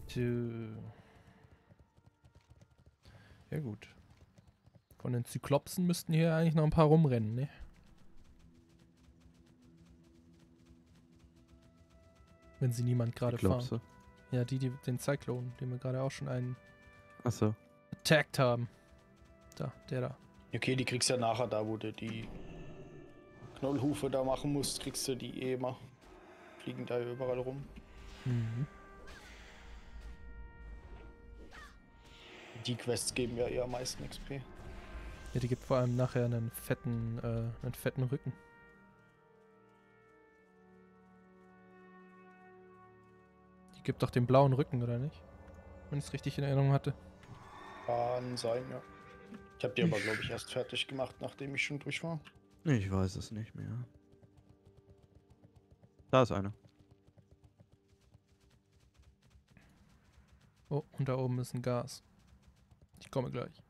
Ja gut. Von den Zyklopsen müssten hier eigentlich noch ein paar rumrennen, ne? Wenn sie niemand gerade fahren. Klopse. Ja, den Zyklon, den wir gerade auch schon einen Achso. attacked haben. Da, der da. Okay, die kriegst du ja nachher da, wo du die Knollhufe da machen musst, kriegst du die eh immer. Fliegen da überall rum. Mhm. Die Quests geben ja eher am meisten XP. Ja, die gibt vor allem nachher einen fetten Rücken. Die gibt doch den blauen Rücken, oder nicht? Wenn ich es richtig in Erinnerung hatte. Kann sein, ja. Ich habe die aber, glaube ich, erst fertig gemacht, nachdem ich schon durch war. Ich weiß es nicht mehr. Da ist eine. Oh, und da oben ist ein Gas. Ich komme gleich.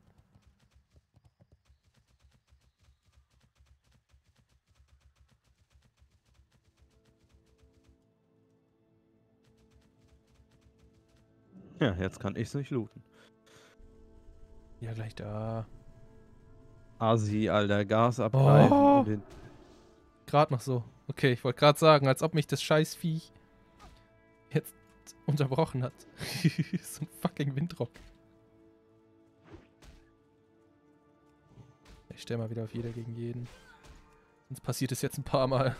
Ja, jetzt kann ich's nicht looten. Ja, gleich da. Asi, Alter, Gas abgreifen. Oh. Und den Gerade noch so. Okay, ich wollte gerade sagen, als ob mich das Scheißviech jetzt unterbrochen hat. So ein fucking Windrock. Ich stell mal wieder auf jeder gegen jeden. Sonst passiert es jetzt ein paar Mal.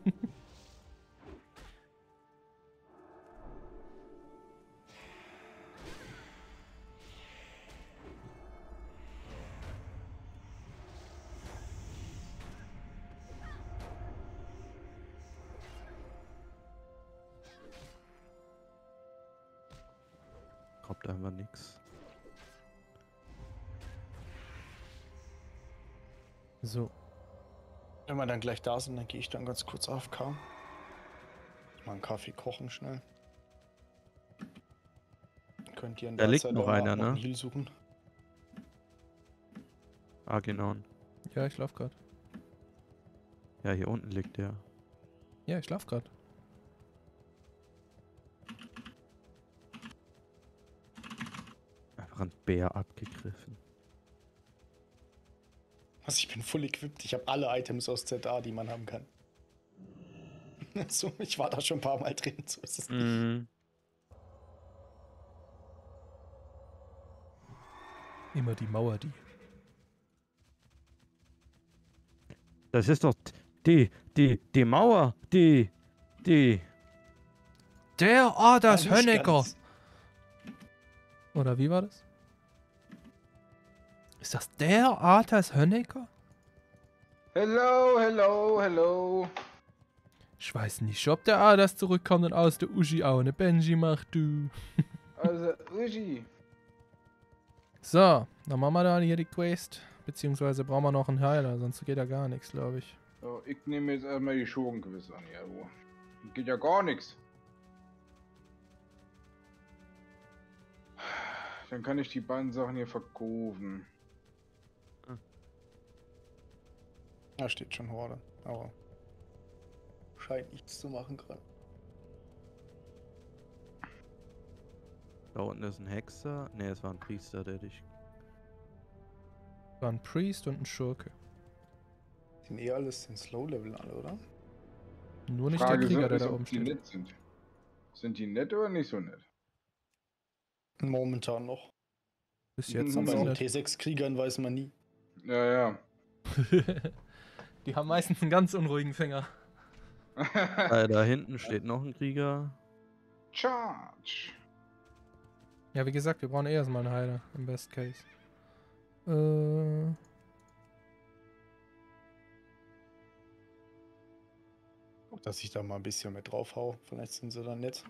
kommt einfach nix. So. Wenn wir dann gleich da sind, dann gehe ich dann ganz kurz AFK. Mal einen Kaffee kochen schnell. Könnt ihr in Da der liegt Zeit noch auch einer, noch einen ne? Heal suchen? Agenon. Ja, ich schlaf gerade. Ja, hier unten liegt der. Ja, ich schlaf gerade. Einfach ein Bär abgegriffen. Also ich bin full equipped. Ich habe alle Items aus ZA, die man haben kann. So, ich war da schon ein paar Mal drin. So ist es nicht. Mhm. Immer die Mauer, die. Das ist doch die Mauer, die. Der Aders Ja, nicht Hönecker! ganz. Oder wie war das? Ist das der Arthas Hönecker? Hello, hello, hello. Ich weiß nicht, ob der Arthas zurückkommt und aus der Uschi auch eine Benji macht, du. Also, Uji. So, dann machen wir da hier die Quest. Beziehungsweise brauchen wir noch einen Heiler, sonst geht ja gar nichts, glaube ich. So, ich nehme jetzt erstmal die Schurkenquiz an, ja, wo. Geht ja gar nichts. Dann kann ich die beiden Sachen hier verkaufen. Da steht schon Horde. Aber scheint nichts zu machen gerade. Da unten ist ein Hexer. Ne, es war ein Priester, der dich. War ein Priest und ein Schurke. Sind eh alles in Slow-Level alle, oder? Nur nicht Frage der Krieger, der ist, da ob oben die steht. nett sind. Sind die nett oder nicht so nett? Momentan noch. Bis jetzt Mhm, sind Bei sie den nett. T6-Kriegern weiß man nie. Ja, ja. Die haben meistens einen ganz unruhigen Finger. Da hinten steht noch ein Krieger. Charge. Ja, wie gesagt, wir brauchen erstmal einen Heiler, im Best Case. Guck, dass ich da mal ein bisschen mit drauf hau. Vielleicht sind sie dann nett.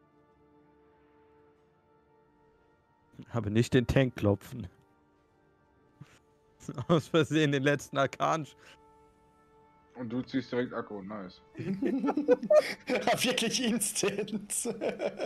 Aber nicht den Tank klopfen. Aus Versehen den letzten Arkan. Und du ziehst direkt Akku, nice. Wirklich instant.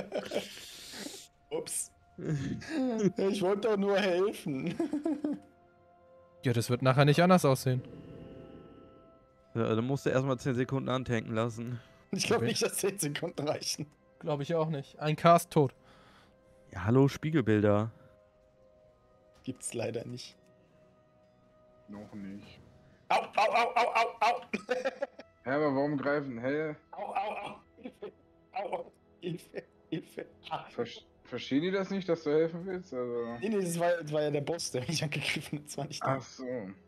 Ups. Ich wollte doch nur helfen. Ja, das wird nachher nicht anders aussehen. Ja, dann musst du erstmal 10 Sekunden antanken lassen. Ich glaube nicht, dass 10 Sekunden reichen. Glaube ich auch nicht. Ein Cast tot. Ja, hallo, Spiegelbilder. Gibt's leider nicht. Noch nicht. Au, au, au, au, au, au! Hä, aber warum greifen? Hä? Au, au, au! Hilfe! Au, au! Hilfe! Hilfe! Ah. Verstehen die das nicht, dass du helfen willst? Also. Nee, das war ja der Boss, der mich angegriffen hat. Das war nicht Ach so.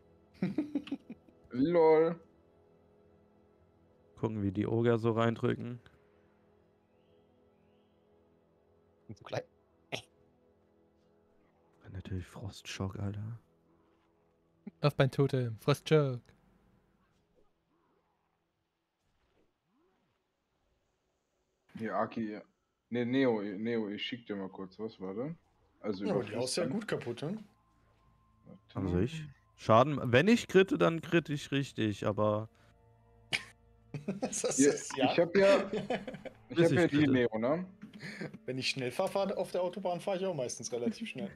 Lol. Gucken, wie die Oger so reindrücken. so klein. Dann natürlich Frostschock, Alter. Auf mein Totem. Frostchoke. Hier, Aki. Ne, Neo, ich schick dir mal kurz was, warte. Also Ja, über die haust ja gut kaputt, ne? An sich. Schaden, wenn ich kritte, dann kritte ich richtig, aber Das ist, Hier, ja. Ich hab ja Bis ich die bitte. Neo, ne? Wenn ich schnell fahre auf der Autobahn, fahre ich auch meistens relativ schnell.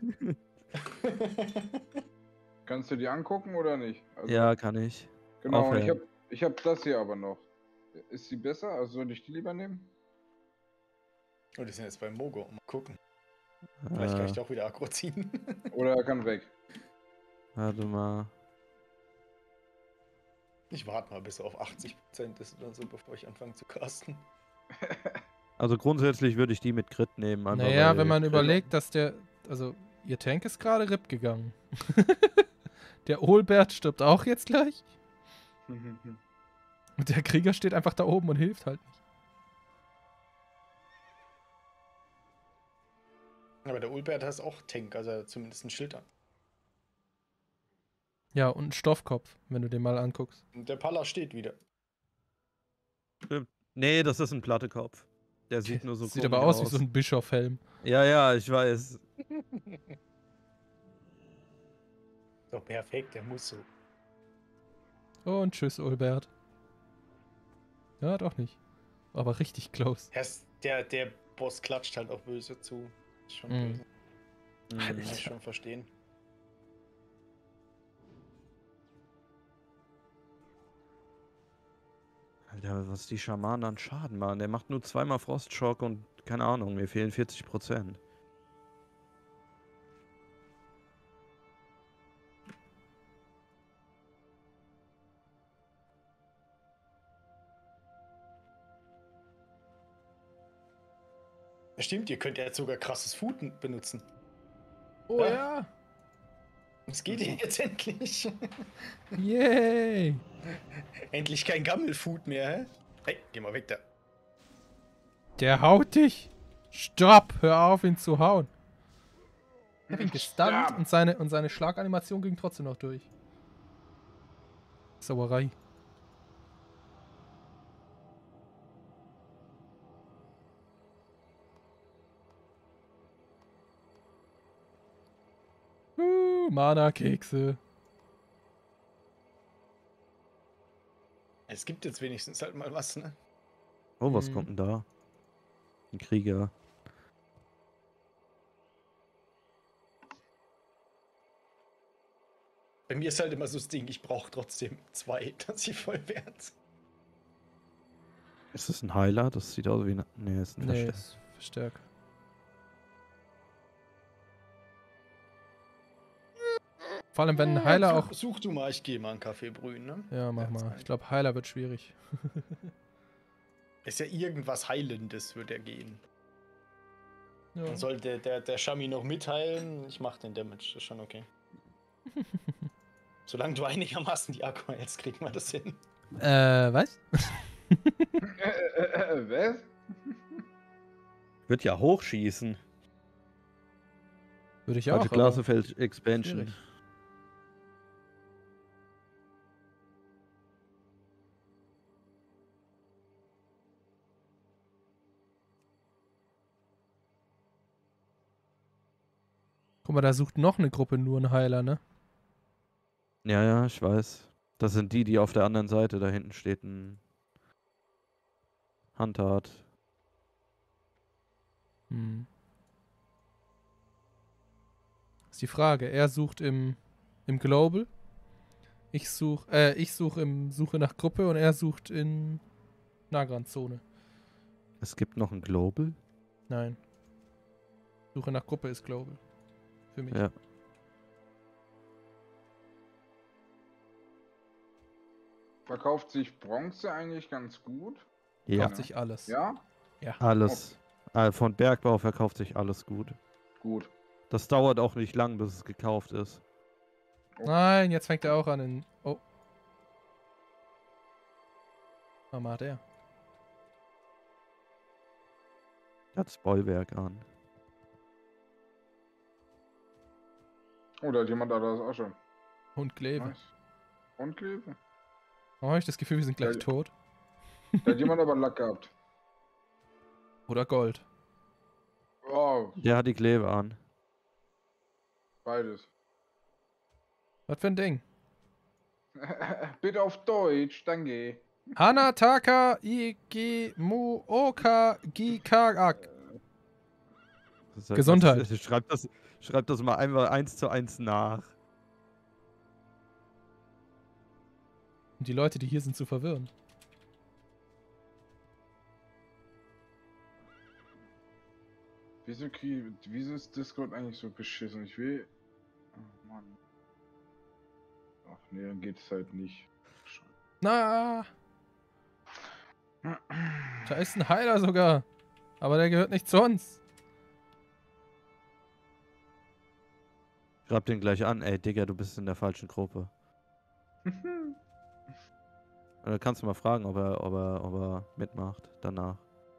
Kannst du die angucken oder nicht? Also, ja, kann ich. genau, und aufhören. ich hab das hier aber noch. Ist sie besser? Also soll ich die lieber nehmen? Und die sind jetzt beim Mogo. Mal gucken. Vielleicht kann ich doch wieder Aggro ziehen. Oder er kann weg? Warte mal. Ich warte mal, bis er auf 80% ist oder so, bevor ich anfange zu casten. Also grundsätzlich würde ich die mit Crit nehmen. Einfach Naja, weil wenn man Crit- überlegt, dass der. Also, ihr Tank ist gerade RIP gegangen. Der Olbert stirbt auch jetzt gleich. Und der Krieger steht einfach da oben und hilft halt nicht. Aber der Ulbert ist auch Tank, also er hat zumindest ein Schild an. Ja, und ein Stoffkopf, wenn du den mal anguckst. Und der Palla steht wieder. Nee, das ist ein Plattekopf. Der sieht nur so Sieht komisch aber aus wie so ein Bischofhelm. Ja, ja, ich weiß. So, perfekt, der muss so. Und tschüss, Olbert. Ja, doch nicht. Aber richtig close. Der Boss klatscht halt auch böse zu. Ist schon Mhm. böse. Kann ich schon verstehen. Alter, was die Schamanen an Schaden machen. Der macht nur zweimal Frostschock und keine Ahnung, mir fehlen 40%. Stimmt, ihr könnt ja jetzt sogar krasses Food benutzen. Oh ja! Es geht jetzt endlich. Yay! Endlich kein Gammelfood mehr, hä? Hey, geh mal weg da. Der haut dich! Stopp! Hör auf, ihn zu hauen! Ich hab ihn gestunt und seine Schlaganimation ging trotzdem noch durch. Sauerei. Mana-Kekse. Es gibt jetzt wenigstens halt mal was, ne? Oh, was Mhm. kommt denn da? Ein Krieger. Bei mir ist halt immer so das Ding, ich brauche trotzdem 2, dass sie voll werden. Ist das ein Heiler? Das sieht aus wie ein... Nee, ist ein Nee, Verstärker. ist Verstärker. Vor allem, wenn ein Heiler auch... Such du mal, ich gehe mal einen Kaffee brühen, ne? Ja, mach mal. Zeit. Ich glaube, Heiler wird schwierig. Ist ja irgendwas Heilendes, wird er gehen. Ja. Dann soll der Shami noch mitteilen. Ich mach den Damage, das ist schon okay. Solange du einigermaßen die Akku hältst, kriegen wir das hin. Was? Was? Wird ja hochschießen. Würde ich Falsche auch. aber- Klasse fällt Expansion. schwierig. Guck mal, da sucht noch eine Gruppe nur einen Heiler, ne? Ja, ja, ich weiß. Das sind die, die auf der anderen Seite, da hinten steht ein Handhard. Hm. Ist die Frage. Er sucht im Global. Ich suche im Suche nach Gruppe und er sucht in Nahgrandzone. Es gibt noch ein Global. Nein. Suche nach Gruppe ist Global. Für mich. Ja. Verkauft sich Bronze eigentlich ganz gut? Ja, Kauft sich alles. Ja? Ja. alles. Von Bergbau verkauft sich alles gut. Gut. Das dauert auch nicht lang, bis es gekauft ist. Nein, jetzt fängt er auch an in... Oh. Was macht er? Hat das Bollwerk an. Oh, da hat jemand da das auch schon. Und Kleve. Nice. Und Kleve. Oh, habe ich das Gefühl, wir sind gleich Ja. tot. Da hat jemand aber Lack gehabt. Oder Gold. Oh, Der hat die Kleve an. beides. Was für ein Ding? Bitte auf Deutsch, danke. Hanataka Igi Mu Oka Gikagak. Gesundheit. Schreib das mal einmal 1:1 nach. Und die Leute, die hier sind, zu verwirren. Wieso ist Discord eigentlich so beschissen? Ich will... Oh Mann. Ach nee, dann geht es halt nicht. Na, da ist ein Heiler sogar. Aber der gehört nicht zu uns. Schreib den gleich an. Ey, Digga, du bist in der falschen Gruppe. Oder kannst du mal fragen, ob er mitmacht danach.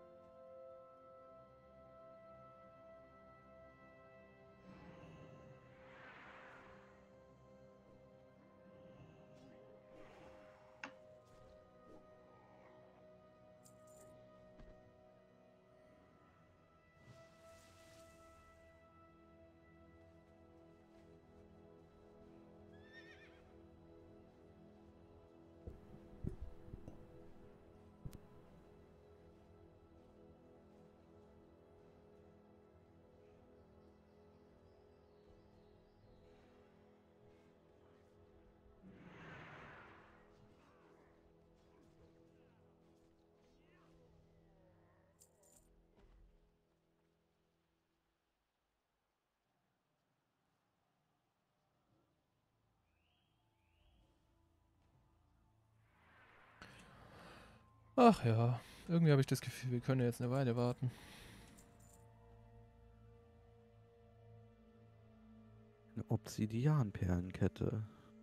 Ach ja, irgendwie habe ich das Gefühl, wir können jetzt eine Weile warten. Eine Obsidianperlenkette.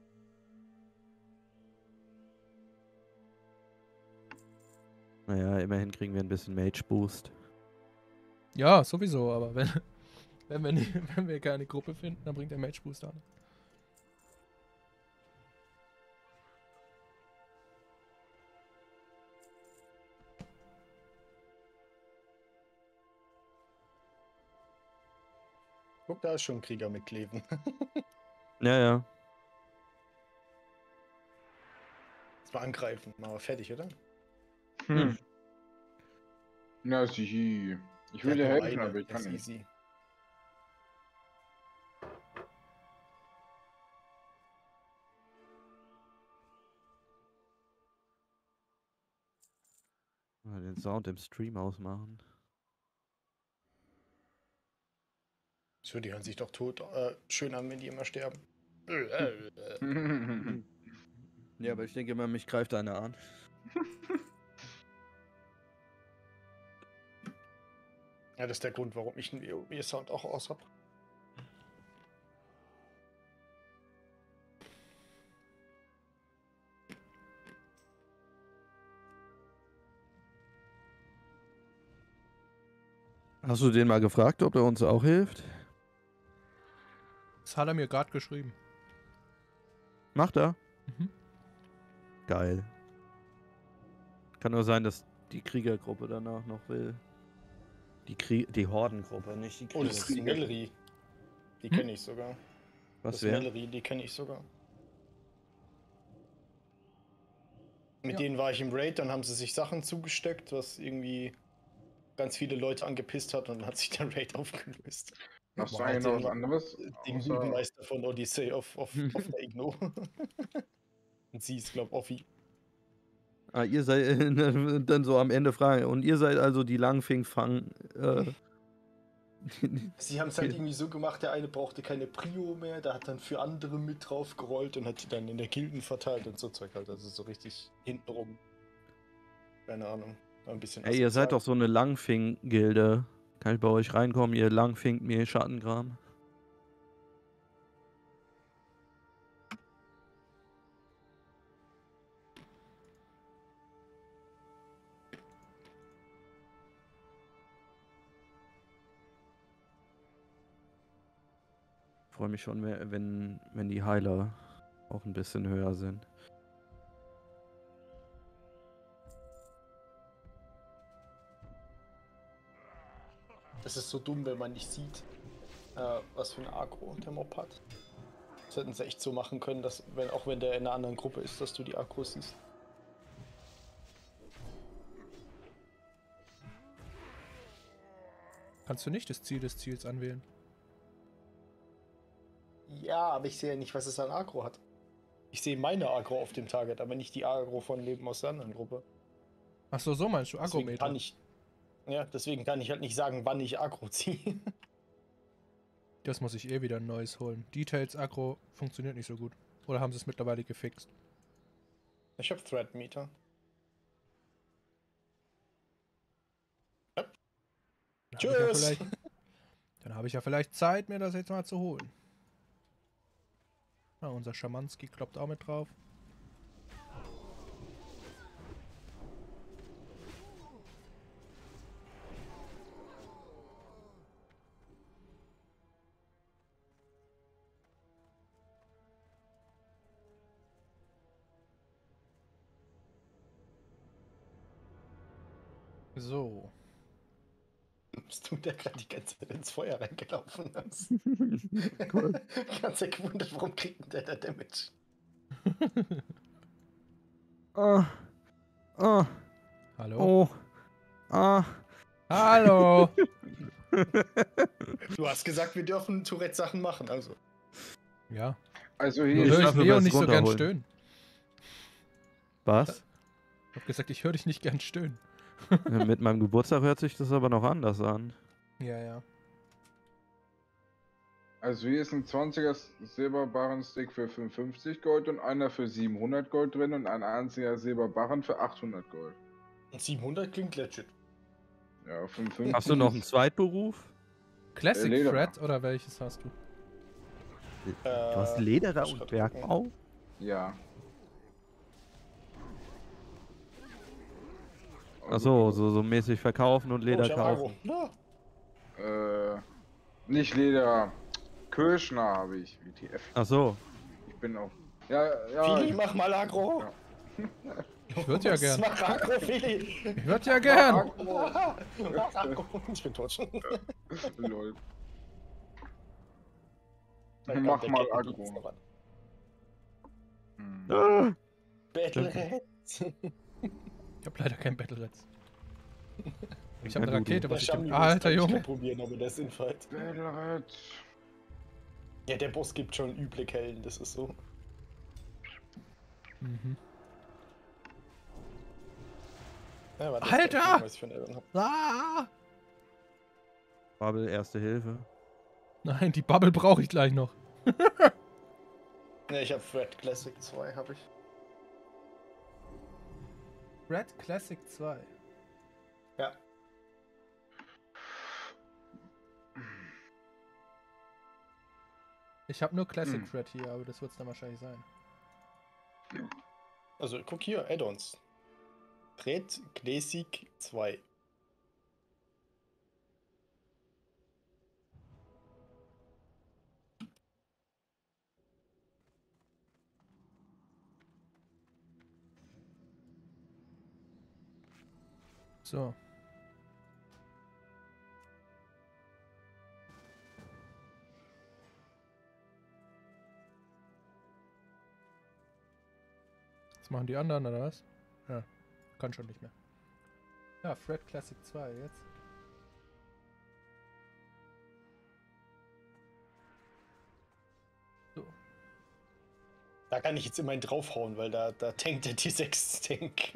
Naja, immerhin kriegen wir ein bisschen Mage Boost. Ja, sowieso, aber wenn wir keine Gruppe finden, dann bringt der Mage Boost an. Guck, da ist schon ein Krieger mit Kleven. Ja, ja. Jetzt mal angreifen. Machen wir fertig, oder? Hm. Na, sichi. Ich will dir Der hat nur helfen, eine, aber ich das kann ist nicht. easy. Mal den Sound im Stream ausmachen. So, die hören sich doch tot schön an, wenn die immer sterben. Ja, aber ich denke immer, mich greift einer an. Ja, das ist der Grund, warum ich einen WoW-Sound auch aus habe. Hast du den mal gefragt, ob er uns auch hilft? Das hat er mir gerade geschrieben. Macht er? Mhm. Geil. Kann nur sein, dass die Kriegergruppe danach noch will. Die Hordengruppe, nicht die Oh, das ist die Krieger. Nellerie. Die kenne ich sogar. Was Das wäre? Nellerie, die kenne ich sogar. Mit Ja. denen war ich im Raid, dann haben sie sich Sachen zugesteckt, was irgendwie ganz viele Leute angepisst hat und dann hat sich der Raid aufgelöst. Hast du War eigentlich halt noch was anderes? Den Außer... Jugendmeister von Odyssey auf der Igno. Und sie ist, glaub Offi. Ah, ihr seid dann so am Ende fragen. Und ihr seid also die Langfing-Fang Sie haben es halt irgendwie so gemacht, der eine brauchte keine Prio mehr, der hat dann für andere mit drauf gerollt und hat die dann in der Gilden verteilt und so Zeug halt. Also so richtig hintenrum. Keine Ahnung. War ein bisschen Ey, ihr seid asozial. doch so eine Langfink-Gilde. Kann ich bei euch reinkommen, ihr Langfink mir Schattengram? Freue mich schon, wenn die Heiler auch ein bisschen höher sind. Es ist so dumm, wenn man nicht sieht, was für ein Agro der Mob hat. Das hätten sie echt so machen können, dass, auch wenn der in einer anderen Gruppe ist, dass du die Agros siehst. Kannst du nicht das Ziel des Ziels anwählen? Ja, aber ich sehe ja nicht, was es an Agro hat. Ich sehe meine Agro auf dem Target, aber nicht die Agro von Leben aus der anderen Gruppe. Achso, so meinst du, Deswegen Agrometer. deswegen kann ich halt nicht sagen, wann ich Agro ziehe. Das muss ich eh wieder ein neues holen. Details Agro funktioniert nicht so gut. Oder haben sie es mittlerweile gefixt? Ich habe Thread Meter. Tschüss! Dann habe ich ja vielleicht Zeit, mir das jetzt mal zu holen. Na, unser Schamanski kloppt auch mit drauf. So. Bist du der gerade die ganze Zeit ins Feuer reingelaufen hast? Cool. Ganz sehr gewundert, warum kriegt denn der da Damage? Ah, ah, Hallo? oh, ah. Hallo! Du hast gesagt, wir dürfen Tourette-Sachen machen, also. Ja. Also Nur hier höre ich dafür Leo was nicht so gern runterholen. stöhnen. Was? Ich hab gesagt, ich höre dich nicht gern stöhnen. Mit meinem Geburtstag hört sich das aber noch anders an. Ja, ja. Also hier ist ein 20er Silberbarren-Stick für 55 Gold und einer für 700 Gold drin und ein einziger Silberbarren für 800 Gold. Und 700 klingt legit. Ja, 55. Hast du noch einen Zweitberuf? Classic Lederer. Thread oder welches hast du? Du hast Lederer muss und grad Bergbau? Ja. Achso, so mäßig verkaufen und Leder ich hab Agro. kaufen. Ja. Nicht Leder. Kirschner habe ich. WTF. Achso. Ich bin auch. Ja, ja. Fili, mach mal Agro. Ja. Ich würde ja gern. Mach Agro, Fili. Ich würde ja gern. Mach Agro. Ich bin tot. Lol. Mein Mach Gott, der mal kennt die Agro. jetzt noch an. Hm. Ah. Battlereds. Ich habe leider kein Battle Reds. Ich habe Ja, eine du. Rakete, Der was ich Schamli dem... Alter muss Junge. nicht probieren, ob er das infight. Belleret. Ja, der Boss gibt schon üble Kellen, das ist so. Mhm. Ja, warte, Alter! ich guck, was ich für ein Addon hab. Ah! Bubble, Erste Hilfe. Nein, die Bubble brauche ich gleich noch. Ne, ich hab Thread Classic 2, hab ich. Red Classic 2. Ja. Ich habe nur Classic Thread hier, aber das wird es dann wahrscheinlich sein. Also, guck hier, Add-ons. Thread Classic 2. So. Was machen die anderen, oder was? Ja, kann schon nicht mehr. Ja, Fred Classic 2 jetzt. So. Da kann ich jetzt immerhin draufhauen, weil da tankt der T6-Tank.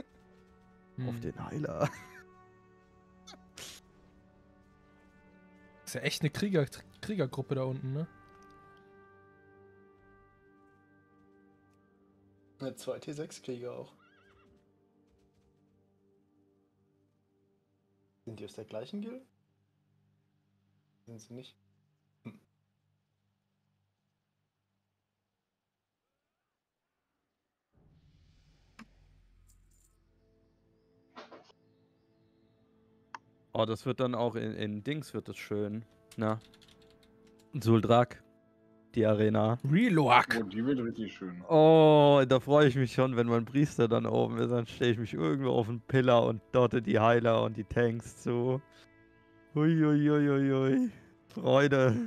Auf den Heiler. Ist ja echt eine Kriegergruppe da unten, ne? Eine 2 T6-Krieger auch. Sind die aus der gleichen Guild? Sind sie nicht? Hm. Oh, das wird dann auch in Dings wird das schön. Na. Zuldrak. Die Arena. Reloak! Oh, die wird richtig schön. Oh, da freue ich mich schon, wenn mein Priester dann oben ist. Dann stelle ich mich irgendwo auf den Pillar und dort die Heiler und die Tanks zu. Hui. Freude.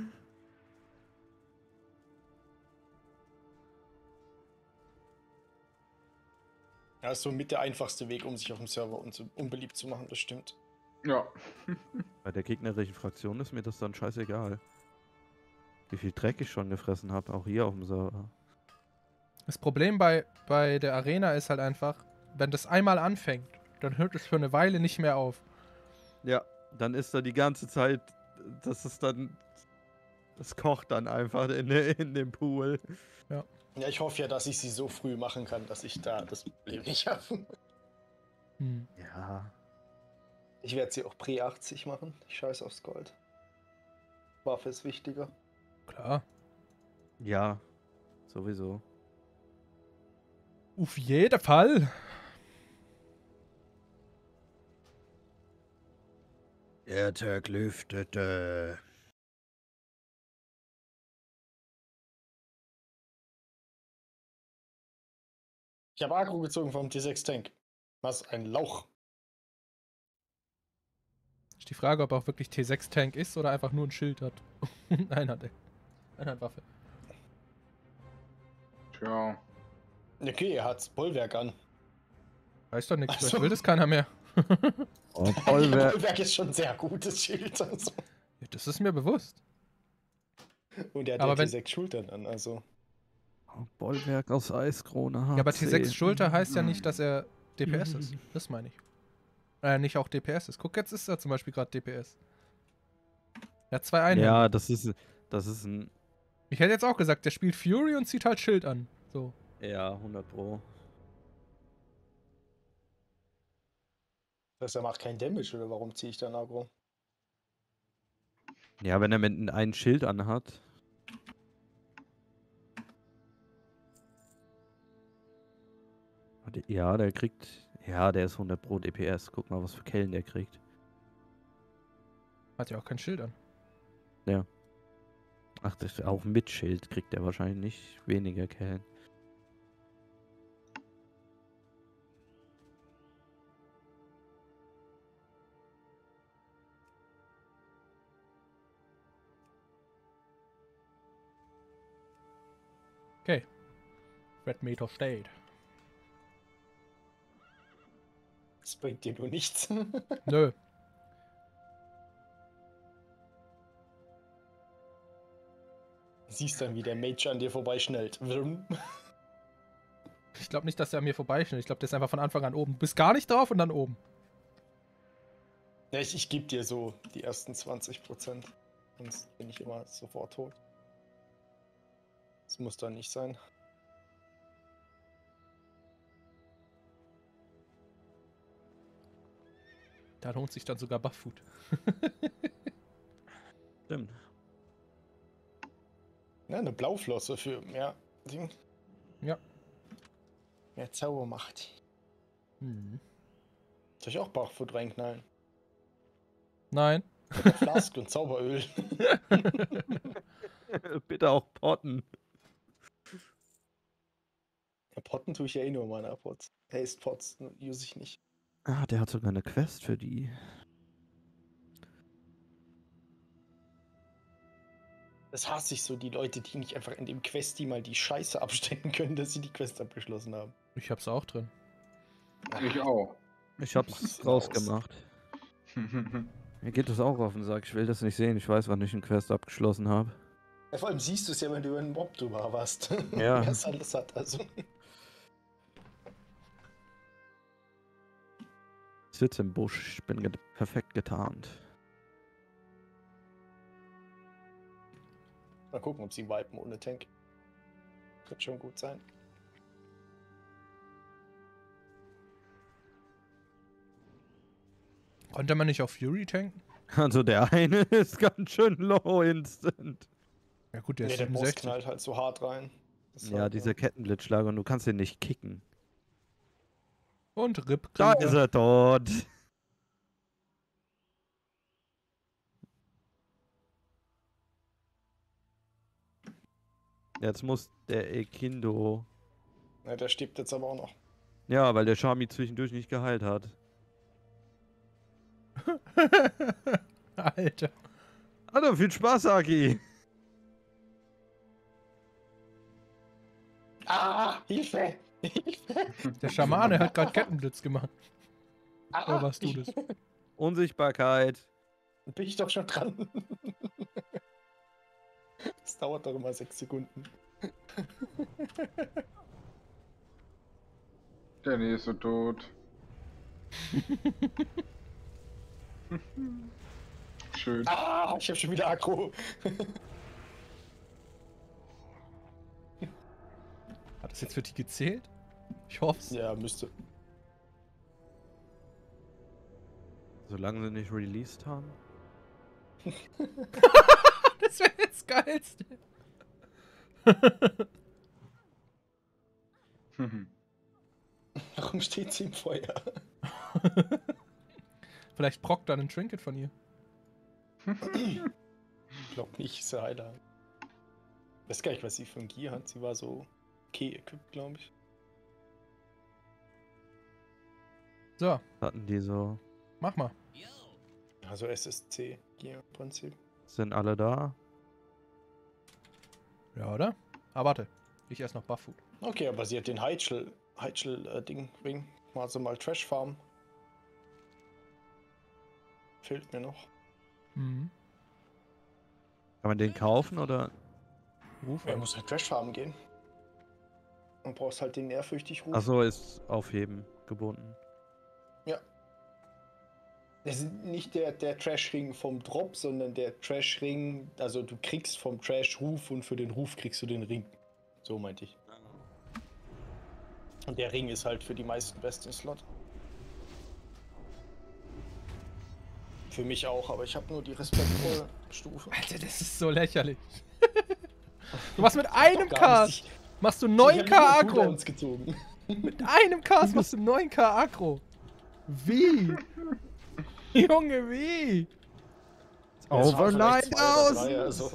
Ja, ist so mit der einfachste Weg, um sich auf dem Server unbeliebt zu machen, das stimmt. Ja. Bei der gegnerischen Fraktion ist mir das dann scheißegal. Wie viel Dreck ich schon gefressen habe, auch hier auf dem Server. Das Problem bei der Arena ist halt einfach, wenn das einmal anfängt, dann hört es für eine Weile nicht mehr auf. Ja, dann ist da die ganze Zeit, das kocht dann einfach in dem Pool. Ja, ich hoffe ja, dass ich sie so früh machen kann, dass ich da das Problem nicht habe. Hm. Ja. Ich werde sie auch Pre 80 machen. Ich scheiß aufs Gold. Waffe ist wichtiger. Klar. Ja, sowieso. Auf jeden Fall. Der Tag lüftete. Ich habe Agro gezogen vom T6 Tank. Was ein Lauch. Ist die Frage, ob er auch wirklich T6-Tank ist oder einfach nur ein Schild hat. Einer hat Waffe. Tja. Okay, er hat Bollwerk an. Weiß doch nichts, Also- vielleicht will das keiner mehr. Oh, Bollwerk ist schon ein sehr gutes Schild. Also. Ja, das ist mir bewusst. Und er hat Aber ja wenn- T6 Schultern an, also. Bollwerk aus Eiskrone. Ja, aber HC. T6 Schulter heißt ja nicht, dass er DPS ist. Das meine ich. Nicht auch DPS ist. Guck, jetzt ist er zum Beispiel gerade DPS. Er hat 2 Einhände. Ja, das ist ein. Ich hätte jetzt auch gesagt, der spielt Fury und zieht halt Schild an. So. Ja, 100 Pro. Das heißt, er macht kein Damage, oder warum ziehe ich dann Agro? Ja, wenn er mit einem Schild anhat. Ja, der kriegt. Ja, der ist 100 Pro DPS. Guck mal, was für Kellen der kriegt. Hat ja auch kein Schild an. Ach, das auch mit Schild kriegt er wahrscheinlich nicht weniger Kellen. Okay. Red Meter steht. Das bringt dir nur nichts. Nö. Siehst dann, wie der Mage an dir vorbeischnellt. Wrum? Ich glaube nicht, dass er an mir vorbeischnellt. Ich glaube, der ist einfach von Anfang an oben. Bist gar nicht drauf und dann oben. Ja, ich gebe dir so die ersten 20%. Sonst bin ich immer sofort tot. Das muss doch nicht sein. Da lohnt sich dann sogar Buff-Food. Stimmt. Ja, eine Blauflosse für mehr Ding. Ja. Mehr Zaubermacht. Hm. Soll ich auch Bachfood reinknallen? Nein. Ich hab Flask und Zauberöl. Bitte auch potten. Ja, Potten tue ich ja eh nur in meiner Pots. Haste Pots use ich nicht. Ah, der hat sogar eine Quest für die. Das hasse ich so, die Leute, die nicht einfach in dem Quest die mal die Scheiße abstecken können, dass sie die Quest abgeschlossen haben. Ich hab's auch drin. Ich auch. Ich Mach's hab's raus. rausgemacht. Mir geht das auch auf den Sack. Ich will das nicht sehen. Ich weiß, wann ich einen Quest abgeschlossen habe. Ja, vor allem siehst du es ja, wenn du über einen Mob drüber warst. Ja. Wer es alles hat, also. Ich sitze im Busch. Ich bin perfekt getarnt. Mal gucken, ob sie wipen ohne Tank. Könnte schon gut sein. Konnte man nicht auf Fury tanken? Also der eine ist ganz schön low instant. Ja gut, der Nee, ist der Boss 67. knallt halt so hart rein. Das ist Ja, halt, dieser Kettenblitzschlag und du kannst den nicht kicken. Und Rip Da Krieger. ist er tot. Jetzt muss der Ekindo. Ja, der stirbt jetzt aber auch noch. Ja, weil der Shami zwischendurch nicht geheilt hat. Alter. Hallo, viel Spaß, Aki. Ah, Hilfe! Hilfe! Der Schamane hat gerade Kettenblitz gemacht. Oder warst du das? Unsichtbarkeit. Bin ich doch schon dran. Das dauert doch immer 6 Sekunden. Der nächste tot. Schön. Ah, ich hab schon wieder Aggro. Hat das jetzt für die gezählt? Ich hoff's. Ja, müsste. Solange sie nicht released haben. Das wäre das Geilste. Warum steht sie im Feuer? Vielleicht prockt dann ein Trinket von ihr. Ich glaub nicht, ist ja Heiler. Ich weiß gar nicht, was sie für ein Gear hat. Sie war so okay equipped, glaube ich. So, Hatten die so. mach mal. Also SSC-Gear im Prinzip. Sind alle da? Ja, oder? Ah, warte. Ich esse noch Buff-Food. Okay, aber sie hat den Heichel-Ding-Ring. Also mal Trash Farm. Fehlt mir noch. Mhm. Kann man den kaufen oder? Ruf Er an. muss halt Trash Farm gehen. Und brauchst halt den ehrfürchtig Ruf. Achso, ist aufheben gebunden. Ja. Das ist nicht der Trash-Ring vom Drop, sondern der Trash-Ring, also du kriegst vom Trash Ruf und für den Ruf kriegst du den Ring. So meinte ich. Und der Ring ist halt für die meisten besten Slot. Für mich auch, aber ich habe nur die respektvolle Stufe. Alter, das ist so lächerlich. Du machst mit einem Doch gar nicht. Cast. Machst du Ich hab 9k nur Aggro. Cooldowns gezogen. Mit einem Cast machst du 9k Aggro. Wie? Junge, wie? Overnight aus! Also.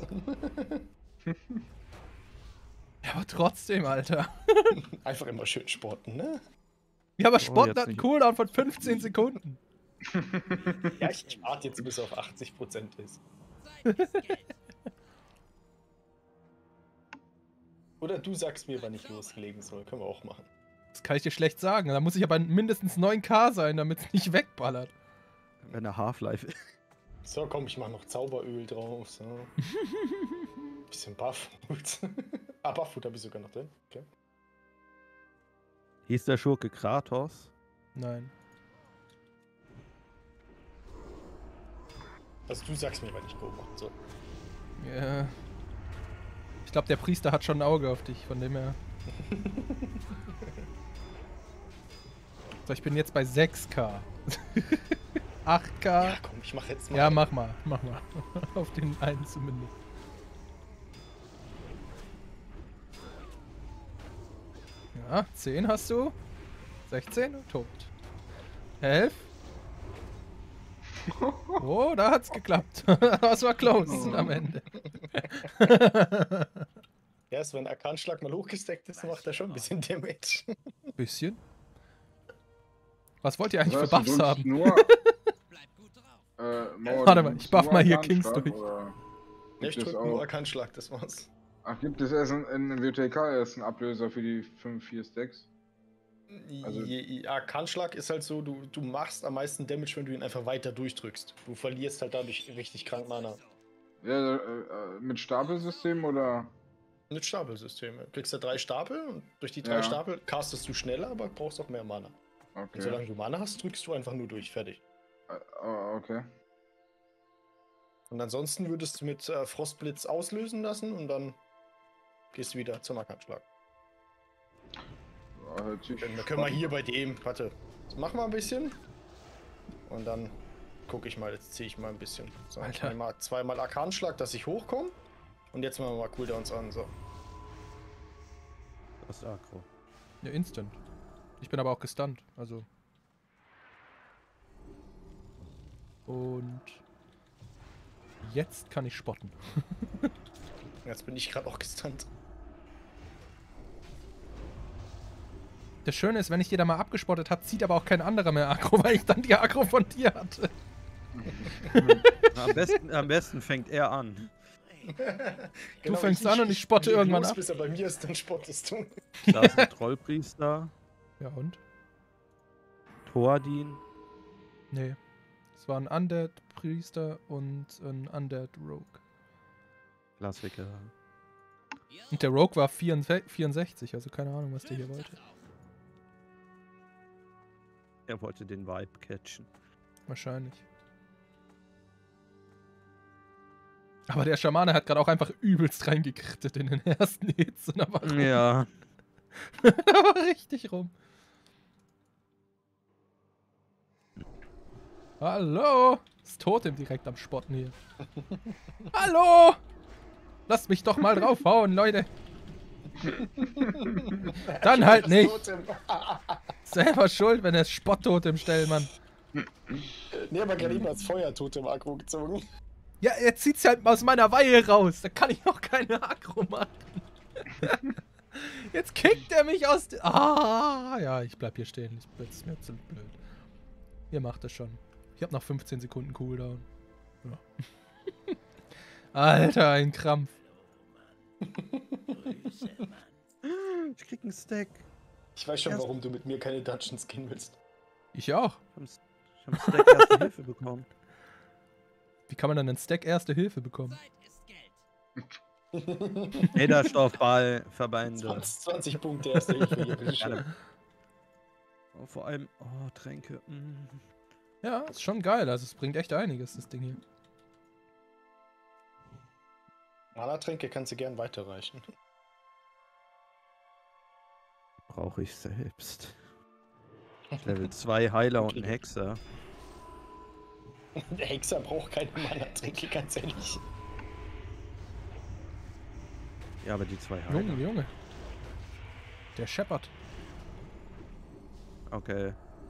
Ja, aber trotzdem, Alter. Einfach immer schön sporten, ne? Ja, aber jetzt Spot hat einen nicht. Cooldown von 15 Sekunden. Ja, ich warte jetzt bis er auf 80% ist. Oder du sagst mir, wann ich loslegen soll. Können wir auch machen. Das kann ich dir schlecht sagen. Da muss ich aber mindestens 9k sein, damit es nicht wegballert. Wenn er Half-Life ist. So, komm, ich mach noch Zauberöl drauf. So. Bisschen Bufffood. Ah, Bufffood habe ich sogar noch drin. Okay. Hieß der Schurke Kratos? Nein. Also du sagst mir, wann ich Go mache. So. Ja. Ich glaube, der Priester hat schon ein Auge auf dich, von dem her. So, ich bin jetzt bei 6k. 8k. Ja, komm, ich mach jetzt mal. Ja, mach mal. Mach mal. Auf den einen zumindest. Ja, 10 hast du. 16, tot. 11. Oh, da hat's geklappt. Das war close am Ende. Ja, ist, wenn Arkanschlag mal hochgesteckt ist, macht er schon ein bisschen Damage. Bisschen. Was wollt ihr eigentlich für Das heißt, Buffs du haben? nimmst Nur, Mauer, Warte du mal, nimmst ich buff nur mal hier Arkanschlag, Kings durch. oder Ja, ich gibt es drück nur auch- Arkanschlag, das war's. Ach, gibt es erst in WTK erst einen Ablöser für die 5-4 Stacks? Also- Arkanschlag ist halt so, du machst am meisten Damage, wenn du ihn einfach weiter durchdrückst. Du verlierst halt dadurch richtig krank Mana. Ja, mit Stapelsystem oder? Mit Stapelsystem. Du kriegst da 3 Stapel und durch die 3 Ja. Stapel castest du schneller, aber brauchst auch mehr Mana. Und Okay. solange du Mana hast, drückst du einfach nur durch. Fertig. Okay. Und ansonsten würdest du mit Frostblitz auslösen lassen und dann gehst du wieder zum Nahkampfschlag. Ja, hört sich Dann können wir hier bei dem, warte, das machen wir ein bisschen. Und dann gucke ich mal, jetzt ziehe ich mal ein bisschen. So, Alter. zweimal Arkanschlag, dass ich hochkomme. Und jetzt machen wir mal Cooldowns an, so. Das ist Aggro. Ja, instant. Ich bin aber auch gestunt, also. Und jetzt kann ich spotten. Jetzt bin ich gerade auch gestunt. Das Schöne ist, wenn ich dir da mal abgespottet habe, zieht aber auch kein anderer mehr Aggro, weil ich dann die Aggro von dir hatte. Am besten fängt er an. Genau, fängst an und ich spotte irgendwann ab. Bis er bei mir ist, dann spottest du. Da ist ein Trollpriester. Ja und? Thoradin. Nee. Es war ein Undead-Priester und ein Undead-Rogue. Klassiker. Und der Rogue war 64, also keine Ahnung, was der hier wollte. Er wollte den Vibe catchen. Wahrscheinlich. Aber der Schamane hat gerade auch einfach übelst reingekrittet in den ersten Hits. Und da war rum. Ja. Da war richtig rum. Hallo! Das Totem direkt am Spotten hier. Hallo! Lasst mich doch mal draufhauen, Leute. Dann halt nicht. Selber schuld, wenn er das Spotttotem stellt, Mann. Nee, aber gerade eben als Feuertotem Aggro gezogen. Ja, er zieht's halt aus meiner Weihe raus. Da kann ich noch keine Aggro machen. Jetzt kickt er mich aus... Ja, ich bleib hier stehen. Das ist mir zu blöd. Ihr macht das schon. Ich hab noch 15 Sekunden Cooldown. Ja. Alter, ein Krampf. Ich krieg einen Stack. Ich weiß schon, warum du mit mir keine Dungeons gehen willst. Ich auch. Ich hab einen Stack erste Hilfe bekommen. Wie kann man dann einen Stack Erste Hilfe bekommen? Lederstoffball, Verbände. 20 Punkte erste Hilfe hier, bitteschön. Oh, vor allem, oh, Tränke. Ja, ist schon geil. Also es bringt echt einiges, das Ding hier. Mana-Tränke kannst du gern weiterreichen. Brauche ich selbst. Level 2 Heiler und ein Hexer. Der Hexer braucht keine Mana-Tränke, ganz ehrlich. Ja, aber die 2 Heiler. Junge. Der scheppert. Okay.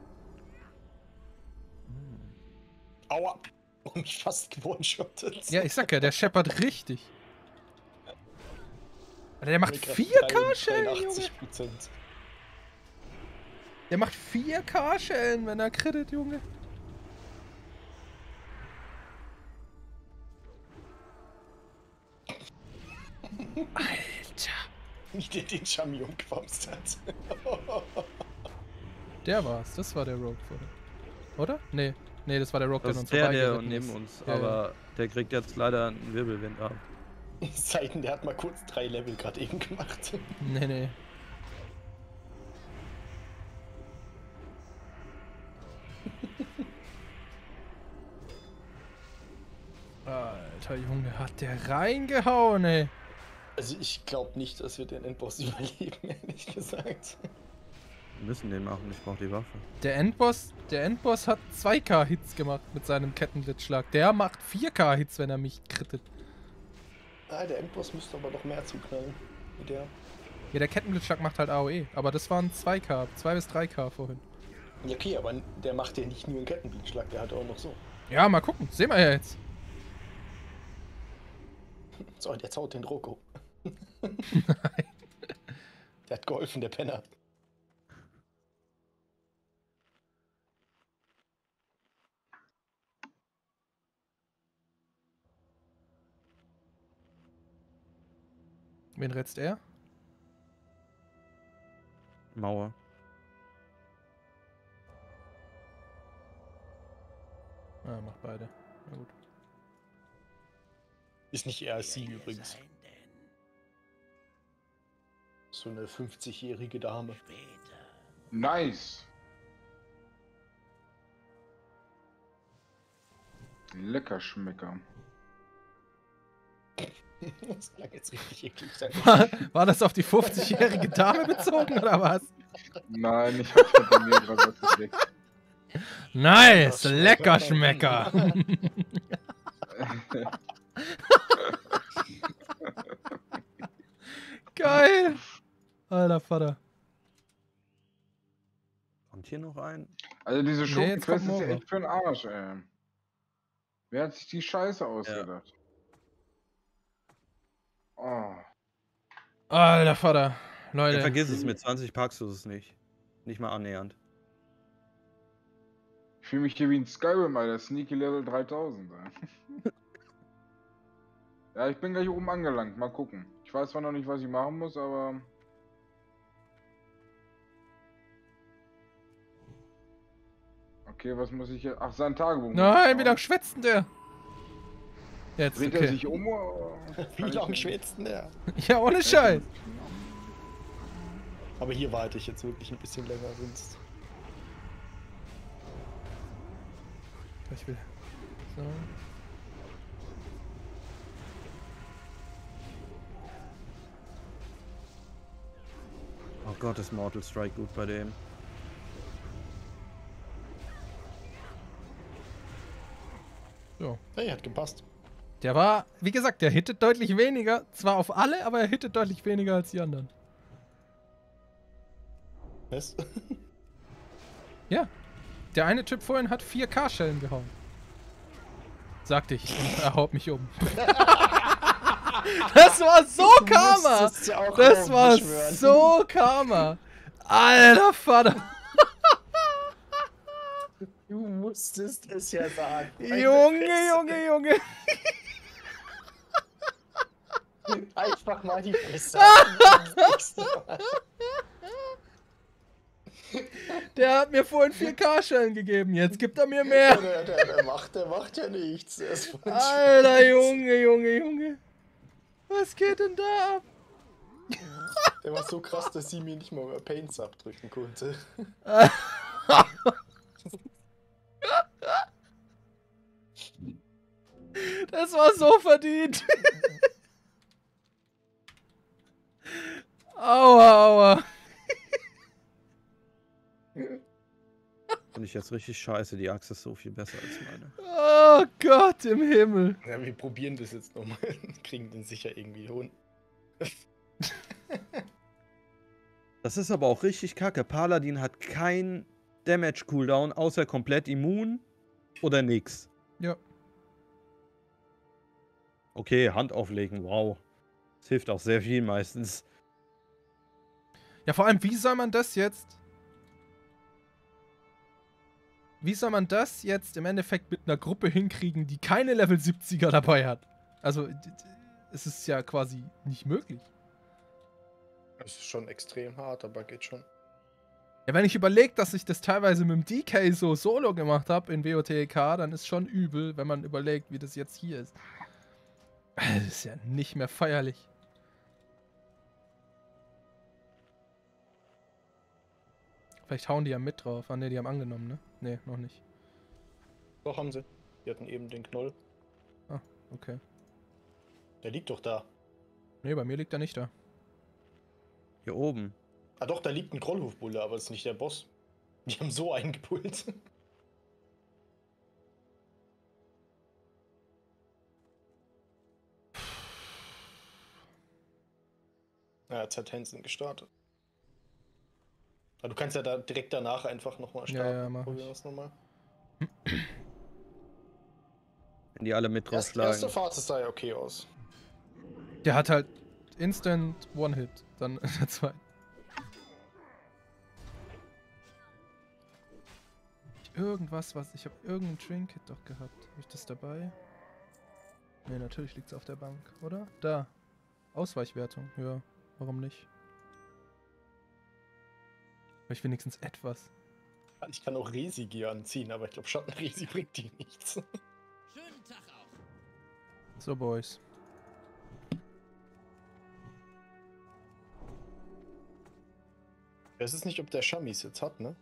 Aua! Und mich fast gewone-shottet. Ja, ich sag ja, der scheppert richtig. Alter, der macht 4K-Schellen, Junge. 83%. Der macht 4K-Schellen, wenn er crittet, Junge. Alter. Wie der den Chami umgewamst hat. Der war's. Das war der Rogue, oder? Nee. Nee, das war der Rogue, Das der ist uns der vorbeigeritten neben ist. uns, Ja, aber der kriegt jetzt leider einen Wirbelwind ab. Seiten, der hat mal kurz 3 Level gerade eben gemacht. Nee. Alter Junge, hat der reingehauen, ey. Also ich glaube nicht, dass wir den Endboss überleben, ehrlich gesagt. Wir müssen den machen, ich brauche die Waffe. Der Endboss hat 2K-Hits gemacht mit seinem Kettenblitzschlag. Der macht 4K-Hits, wenn er mich krittet. Ah, der Endboss müsste aber noch mehr zuknallen. Wie der. Ja, der Kettenblitzschlag macht halt AOE, aber das waren 2K, 2 bis 3K vorhin. Ja, okay, aber der macht ja nicht nur einen Kettenblitzschlag, der hat auch noch so. Ja, mal gucken, sehen wir ja jetzt. So, und jetzt haut den Roko. Nein. Der hat geholfen, der Penner. Wen rätst er? Mauer. Ah, macht beide. Na gut. Ist nicht RC übrigens. So eine 50-jährige Dame. Nice. Lecker Schmecker. Das klang jetzt richtig eklig. War das auf die 50-jährige Dame bezogen, oder was? Nein, ich hab von mir gerade was entdeckt. Nice, Lecker lecker Schmecker. Geil. Alter Vater. Kommt hier noch ein? Also diese Nee, jetzt kommt Schurkenquest ist ja Mora. echt für den Arsch, ey. Wer hat sich die Scheiße ausgedacht? Oh. Alter Vater. Ja, Leute. vergiss es, mit 20 packst du es nicht. Nicht mal annähernd. Ich fühle mich hier wie ein Skyrim, Alter. Sneaky Level 3000. Ey. Ja, ich bin gleich oben angelangt. Mal gucken. Ich weiß zwar noch nicht, was ich machen muss, aber... Okay, was muss ich hier... Ach, sein Tagebuch. Nein, wie lange schwätzt denn der? Jetzt, Dreht er okay. sich um? Oder? Wie lange schwätzt denn der? Ja, ohne Scheiß. Aber hier warte ich jetzt wirklich ein bisschen länger, sonst. Ich will. So. Oh Gott, ist Mortal Strike gut bei dem. So. Hey, hat gepasst. Der war, wie gesagt, der hittet deutlich weniger. Zwar auf alle, aber er hittet deutlich weniger als die anderen. Was? Ja. Der eine Typ vorhin hat 4K-Schellen gehauen. Sagte ich. Und er haut mich um. Das war so Karma! Das war so Karma! Alter Vater! Du musstest es ja sagen. Junge! Einfach mal die Fresse. Der hat mir vorhin 4K-Schellen gegeben, jetzt gibt er mir mehr. Der macht ja nichts. Der ist voll Alter, Scheiß. Junge. Was geht denn da ab? Der war so krass, dass sie mir nicht mal mehr Paints abdrücken konnte. Das war so verdient. Aua. Finde ich jetzt richtig scheiße. Die Axt ist so viel besser als meine. Oh Gott im Himmel. Ja, wir probieren das jetzt nochmal. Kriegen den sicher irgendwie hin. Das ist aber auch richtig kacke. Paladin hat kein Damage-Cooldown, außer komplett immun oder nix. Ja. Okay, Hand auflegen, wow. Das hilft auch sehr viel meistens. Ja, vor allem, wie soll man das jetzt im Endeffekt mit einer Gruppe hinkriegen, die keine Level 70er dabei hat? Also, es ist ja quasi nicht möglich. Das ist schon extrem hart, aber geht schon. Ja, wenn ich überlege, dass ich das teilweise mit dem DK so solo gemacht habe in WOTK, dann ist schon übel, wenn man überlegt, wie das jetzt hier ist. Das ist ja nicht mehr feierlich. Vielleicht hauen die ja mit drauf. Ah ne, die haben angenommen, ne? Ne, noch nicht. Doch, haben sie. Die hatten eben den Knoll. Ah, okay. Der liegt doch da. Ne, bei mir liegt er nicht da. Hier oben. Ah doch, da liegt ein Grollhofbulle, aber das ist nicht der Boss. Die haben so eingepult. Ja, jetzt hat Hansen gestartet. Aber du kannst ja da direkt danach einfach nochmal starten. Ja, mach Probieren ich. wir es nochmal. Wenn die alle mit Erste draufschlagen. Fahrt sah ja okay aus. Der hat halt Instant One-Hit. Dann in der zweiten. Irgendwas, ich habe irgendein Trinket doch gehabt. Habe ich das dabei? Ne, natürlich liegt es auf der Bank, oder? Da. Ausweichwertung. Ja, warum nicht? Vielleicht wenigstens etwas. Ich kann auch Resi-Gear anziehen, aber ich glaube, Schattenresi bringt dir nichts. Schönen Tag auch. So, Boys. Ich weiß jetzt nicht, ob der Shamis jetzt hat, ne?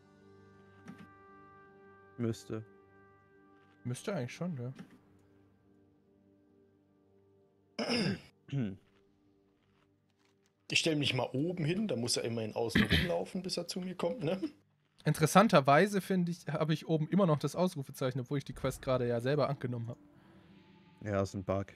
Müsste. Müsste eigentlich schon, ja. Ich stelle mich mal oben hin, da muss er immerhin außen rumlaufen, bis er zu mir kommt, ne? Interessanterweise finde ich, habe ich oben immer noch das Ausrufezeichen, obwohl ich die Quest gerade ja selber angenommen habe. Ja, ist ein Bug.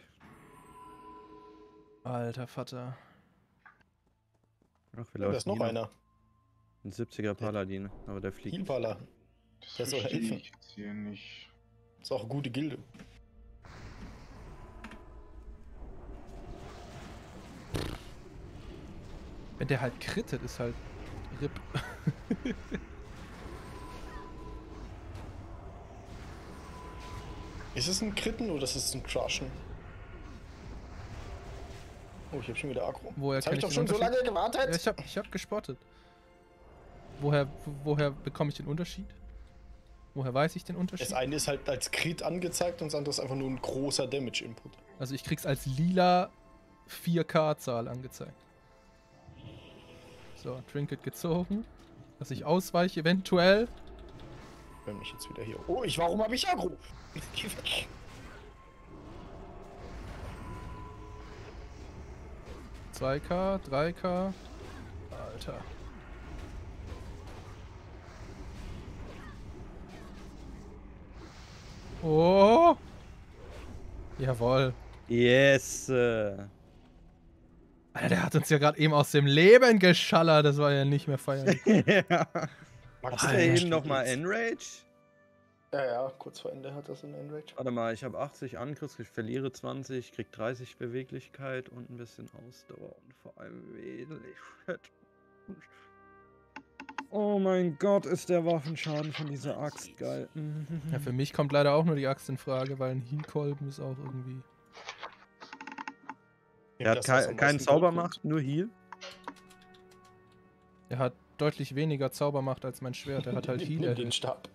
Alter Vater. Ach, wir Da ist noch hier einer. Ein 70er Paladin, aber der fliegt. Healballer. Das Der soll verstehe helfen. ich jetzt hier nicht. Ist auch eine gute Gilde. Wenn der halt crittet, ist halt RIP. Ist es ein Kritten oder ist es ein Crushen? Oh, ich hab schon wieder Aggro. Woher Jetzt hab kenn ich doch ich schon den so lange Unterschied? gewartet. Ja, ich hab gespottet. Woher bekomme ich den Unterschied? Woher weiß ich den Unterschied? Das eine ist halt als Crit angezeigt und das andere ist einfach nur ein großer Damage-Input. Also ich krieg's als lila 4K-Zahl angezeigt. So, Trinket gezogen. Dass ich ausweiche eventuell. Wenn mich jetzt wieder hier. Oh, warum habe ich Aggro? Geh weg. 2K, 3K. Alter. Oh! Jawohl. Yes! Alter, der hat uns ja gerade eben aus dem Leben geschallert. Das war ja nicht mehr feierlich. Ja. Max, Hast du der eben nochmal jetzt. Enrage? Ja, kurz vor Ende hat das ein Enrage. Warte mal, ich habe 80 Angriffs, ich verliere 20, krieg 30 Beweglichkeit und ein bisschen Ausdauer und vor allem wesentlich Shit. Oh mein Gott, ist der Waffenschaden von dieser Axt geil. Ja, für mich kommt leider auch nur die Axt in Frage, weil ein Heal-Kolben ist auch irgendwie... Er hat keinen Zaubermacht, nur Heal. Er hat deutlich weniger Zaubermacht als mein Schwert. Er hat halt Heal Nimm den erhöht. Stab.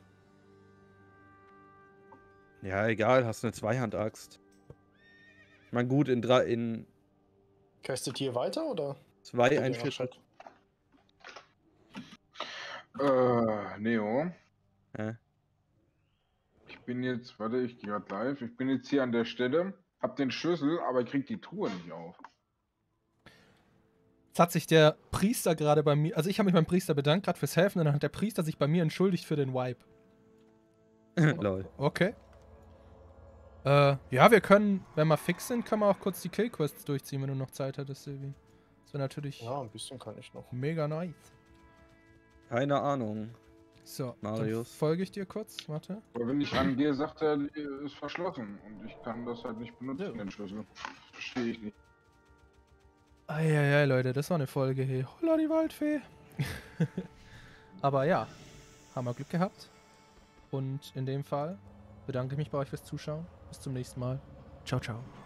Ja, egal, hast eine Zweihand-Axt. Ich meine, gut, in Castet hier weiter oder? 2 Ja, ein schon. Viertel. Neo. Ja. Ich bin jetzt, warte, ich gehe gerade live. Ich bin jetzt hier an der Stelle, hab den Schlüssel, aber ich krieg die Truhe nicht auf. Jetzt hat sich der Priester gerade bei mir... Also ich habe mich beim Priester bedankt, gerade fürs Helfen. Und dann hat der Priester sich bei mir entschuldigt für den Wipe. Lol. Okay. Ja, wir können, wenn wir fix sind, können wir auch kurz die Kill-Quests durchziehen, wenn du noch Zeit hattest, Silvi. Das wäre natürlich Ja, ein bisschen kann ich noch. mega nice. Keine Ahnung. So, Marius. dann folge ich dir kurz. Warte. Aber wenn ich rangehe, sagt er, ist verschlossen. Und ich kann das halt nicht benutzen, Ja. den Schlüssel. Verstehe ich nicht. Eieiei, Leute, das war eine Folge, hey. Holla, die Waldfee. Aber ja, haben wir Glück gehabt. Und in dem Fall bedanke ich mich bei euch fürs Zuschauen. Bis zum nächsten Mal. Ciao, ciao.